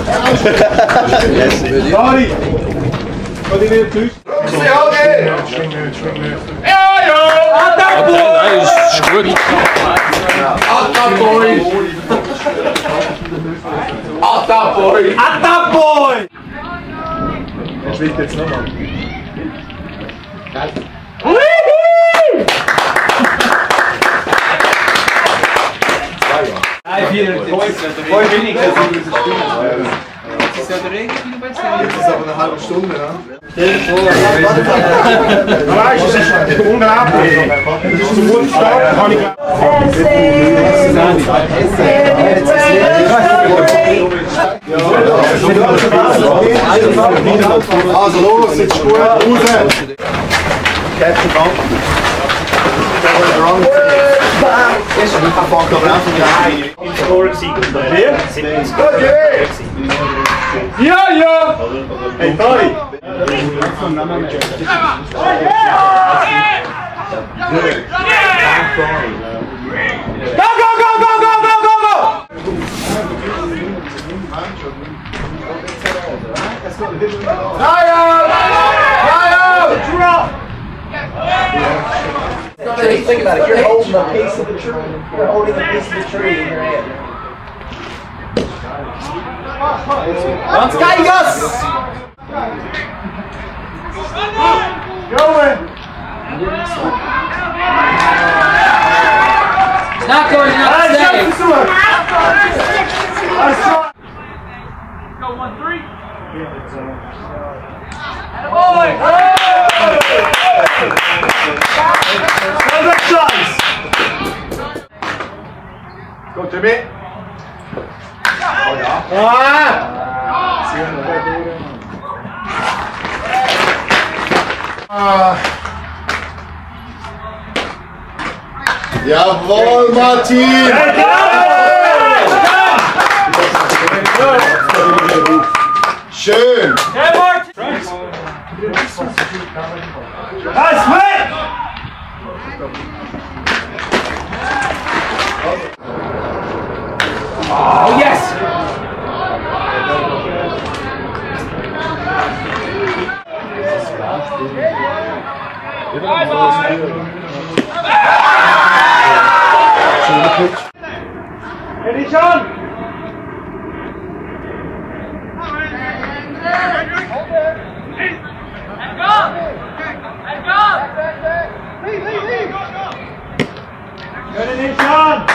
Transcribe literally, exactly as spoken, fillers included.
Sorry! Wat die weer thuis? Ja, ja! Dat is goed. Attaboy! Attaboy! Attaboy! Das liegt jetzt nochmal. Nein, vier, fünf wenig. Das ist ja der Regen, wie du bist. Jetzt ist aber eine halbe Stunde, ne? Stell dir vor, weißt du, es ist unglaublich. Es ist ein guter Start, kann ich also los, jetzt gut, raus! Captain Bank. Is er niet afvallen door aan te gaan? In de score zie ik het weer. Ja, ja! Hey, Tari! Go, go, go, go, go, go, go, go! Ryan! Ryan! Drop! Think about it, you're holding a piece of the tree. You're holding a piece of the tree in your hand. Vamos, Caigas! Going! It's not going out. Go one, three. Go Jimmy. Ah! Ah! Jawohl, Martin! Schön! Hey, Martin! Nice play! Oh, yes! Ready, Sean? Let's go! Let's go! Ready, Sean?